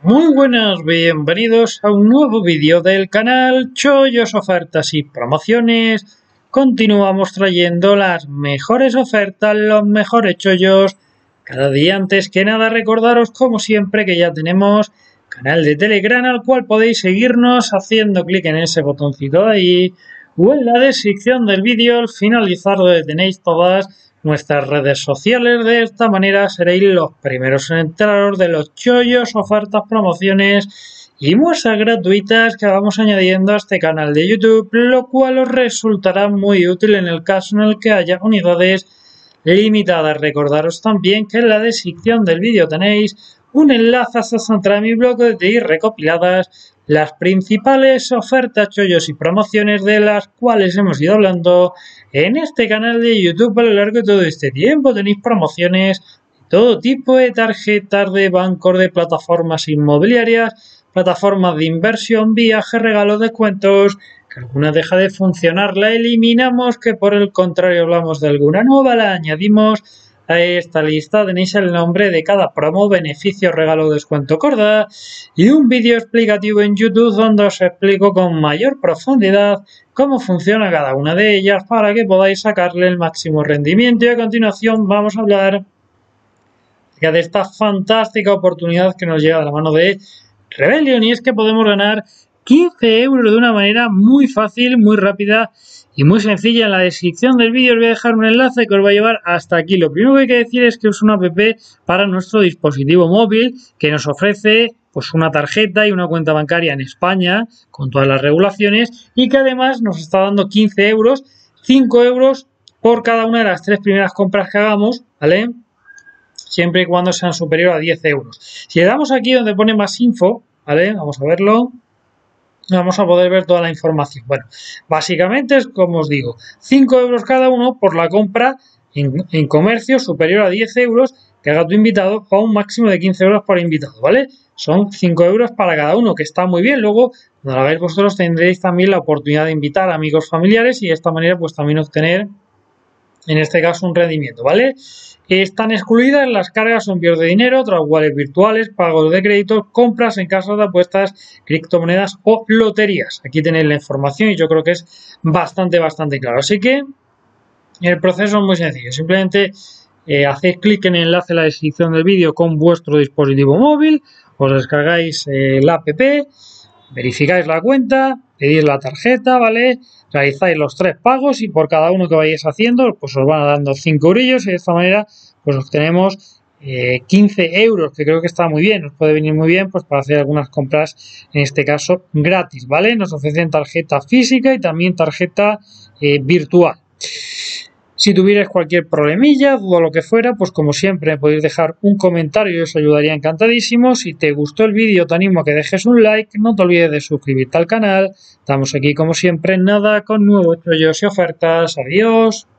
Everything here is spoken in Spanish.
Muy buenas, bienvenidos a un nuevo vídeo del canal Chollos, Ofertas y Promociones. Continuamos trayendo las mejores ofertas, los mejores chollos cada día. Antes que nada, recordaros como siempre que ya tenemos canal de Telegram al cual podéis seguirnos haciendo clic en ese botoncito de ahí o en la descripción del vídeo al finalizar donde tenéis todas nuestras redes sociales. De esta manera seréis los primeros en enteraros de los chollos, ofertas, promociones y muestras gratuitas que vamos añadiendo a este canal de YouTube, lo cual os resultará muy útil en el caso en el que haya unidades limitadas. Recordaros también que en la descripción del vídeo tenéis un enlace a mi blog donde tenéis recopiladas las principales ofertas, chollos y promociones de las cuales hemos ido hablando en este canal de YouTube a lo largo de todo este tiempo. Tenéis promociones de todo tipo de tarjetas de bancos, de plataformas inmobiliarias, plataformas de inversión, viajes, regalos, descuentos. Que alguna deja de funcionar, la eliminamos, que por el contrario hablamos de alguna nueva, la añadimos a esta lista. Tenéis el nombre de cada promo, beneficio, regalo, descuento, corda y un vídeo explicativo en YouTube donde os explico con mayor profundidad cómo funciona cada una de ellas para que podáis sacarle el máximo rendimiento. Y a continuación vamos a hablar de esta fantástica oportunidad que nos llega de la mano de Rebellion, y es que podemos ganar 15 euros de una manera muy fácil, muy rápida y muy sencilla. En la descripción del vídeo os voy a dejar un enlace que os va a llevar hasta aquí. Lo primero que hay que decir es que es una app para nuestro dispositivo móvil que nos ofrece pues una tarjeta y una cuenta bancaria en España con todas las regulaciones, y que además nos está dando 15 euros, 5 euros por cada una de las 3 primeras compras que hagamos, ¿vale? Siempre y cuando sean superior a 10 euros. Si le damos aquí donde pone más info, ¿vale? Vamos a verlo. Vamos a poder ver toda la información. Bueno, básicamente es como os digo, 5 euros cada uno por la compra en comercio superior a 10 euros que haga tu invitado, o un máximo de 15 euros por invitado, ¿vale? Son 5 euros para cada uno, que está muy bien. Luego, cuando lo hagáis vosotros, tendréis también la oportunidad de invitar a amigos, familiares, y de esta manera pues también obtener, en este caso, un rendimiento, ¿vale? Están excluidas las cargas o envíos de dinero, otras wallets virtuales, pagos de créditos, compras en casas de apuestas, criptomonedas o loterías. Aquí tenéis la información y yo creo que es bastante claro. Así que el proceso es muy sencillo. Simplemente hacéis clic en el enlace en la descripción del vídeo con vuestro dispositivo móvil, os descargáis la app, verificáis la cuenta, pedís la tarjeta, ¿vale? Realizáis los 3 pagos y por cada uno que vayáis haciendo, pues os van dando 5 eurillos, y de esta manera pues obtenemos 15 euros, que creo que está muy bien, nos puede venir muy bien pues para hacer algunas compras, en este caso gratis, ¿vale? Nos ofrecen tarjeta física y también tarjeta virtual. Si tuvierais cualquier problemilla, duda o lo que fuera, pues como siempre me podéis dejar un comentario y os ayudaría encantadísimo. Si te gustó el vídeo, te animo a que dejes un like, no te olvides de suscribirte al canal. Estamos aquí como siempre en nada con nuevos chollos y ofertas. Adiós.